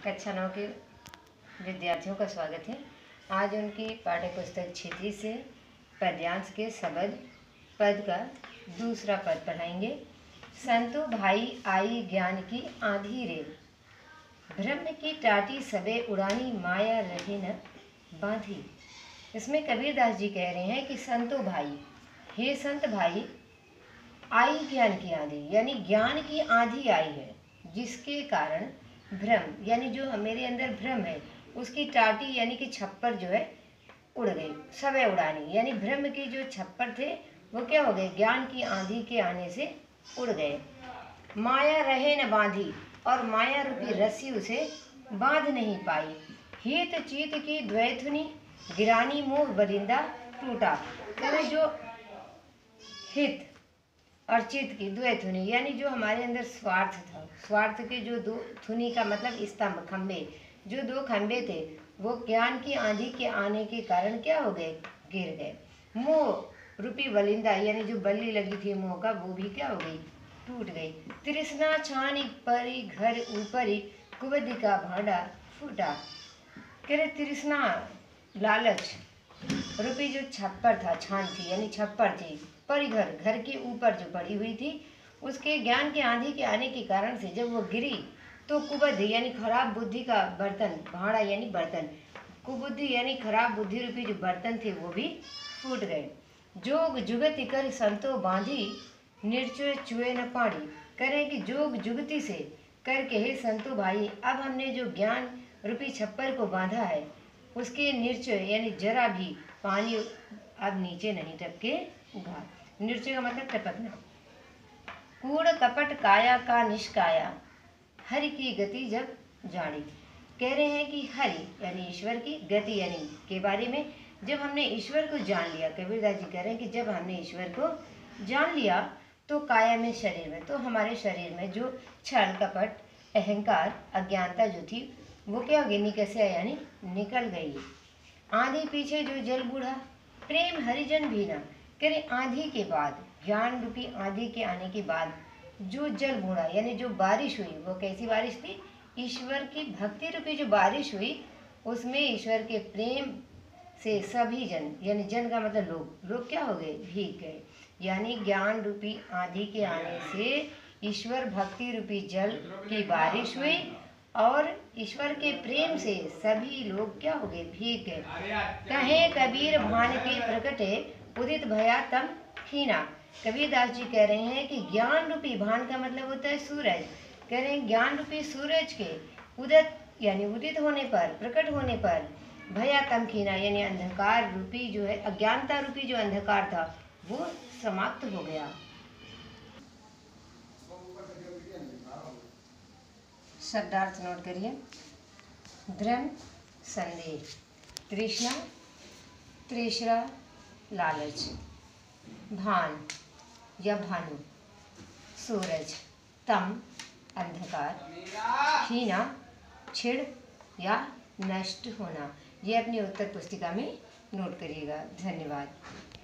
कक्षा 9 के विद्यार्थियों का स्वागत है। आज उनकी पाठ्य पुस्तक क्षेत्रीय से पद्यांश के शब्द पद का दूसरा पद पढ़ाएंगे। संतो भाई आई ज्ञान की आंधी रे, ब्रह्म की टाटी सबे उड़ानी माया रहे न बांधी। इसमें कबीरदास जी कह रहे हैं कि संतो भाई, हे संत भाई, आई ज्ञान की आंधी यानी ज्ञान की आंधी आई है, जिसके कारण भ्रम यानी जो मेरे अंदर भ्रम है उसकी टाटी यानी कि छप्पर जो है उड़ गई, सबे उड़ानी यानी भ्रम के जो छप्पर थे वो क्या हो गए, ज्ञान की आंधी के आने से उड़ गए। माया रहे न बांधी, और माया रूपी रस्सी उसे बांध नहीं पाई। हित चीत की द्वैथुनी गिरानी मोह बलिंदा टूटा। तो जो हित और चित्त की द्वैथुनी यानी जो हमारे अंदर स्वार्थ था, स्वार्थ के जो दो थुनी का मतलब स्तंभ, खंबे, जो दो खंबे थे वो ज्ञान की आंधी के आने के कारण क्या हो गए, गिर गए। मोह रूपी बलिंदा यानी जो बल्ली लगी थी मोह का, वो भी क्या हो गई, टूट गई। तृष्णा छानी परी घर ऊपरी, कुबद का भांडा फूटा। करे तृष्णा लालच रूपी जो छप्पर था, छान थी यानी छप्पर थी, परिघर घर के ऊपर जो पड़ी हुई थी, उसके ज्ञान के आंधी के आने के कारण से जब वो गिरी तो कुबद यानी खराब बुद्धि का बर्तन, भाड़ा यानी बर्तन, कुबुद्धि यानी खराब बुद्धि रूपी जो बर्तन थे वो भी फूट गए। जोग जुगति कर संतो बांधी, निर्चय चुए न पानी। करें कि जोग जुगति से करके, हे संतो भाई, अब हमने जो ज्ञान रूपी छप्पर को बांधा है उसके निर्चय यानी जरा भी पानी अब नीचे नहीं टपकेगा। निर्चय का मतलब टपकना। कूड़ कपट काया का निष्काया, हरि की गति जब जानी। कह रहे हैं कि हरि यानी ईश्वर की गति यानी के बारे में जब हमने ईश्वर को जान लिया, कबीरदास जी कह रहे हैं कि जब हमने ईश्वर को जान लिया तो काया में, शरीर में, तो हमारे शरीर में जो छल कपट अहंकार अज्ञानता जो थी वो क्या हो गई, निकसिया यानी निकल गई। आंधी पीछे जो जल बूढ़ा, प्रेम हरिजन भीना। करे आंधी के बाद, ज्ञान रूपी आंधी के आने के बाद जो जल बूढ़ा यानी जो बारिश हुई, वो कैसी बारिश थी, ईश्वर की भक्ति रूपी जो बारिश हुई, उसमें ईश्वर के प्रेम से सभी जन यानी जन का मतलब लोग क्या हो गए, भीग गए। यानी ज्ञान रूपी आंधी के आने से ईश्वर भक्ति रूपी जल की बारिश हुई और ईश्वर के प्रेम से सभी लोग क्या हो गए, भीग गए। कहे कबीर भान के प्रकटे, उदित भया तम खीना। कबीरदास जी कह रहे हैं कि ज्ञान रूपी, भान का मतलब होता है सूरज, कह रहे हैं ज्ञान रूपी सूरज के उदित यानी उदित होने पर, प्रकट होने पर, भया तम खीना यानी अंधकार रूपी जो है, अज्ञानता रूपी जो अंधकार था वो समाप्त हो गया। शब्दार्थ नोट करिए। भ्रम संदेह, तृष्णा तृष्णा लालच, भान या भानु सूरज, तम अंधकार, क्षीणा छिड़ या नष्ट होना। ये अपनी उत्तर पुस्तिका में नोट करिएगा। धन्यवाद।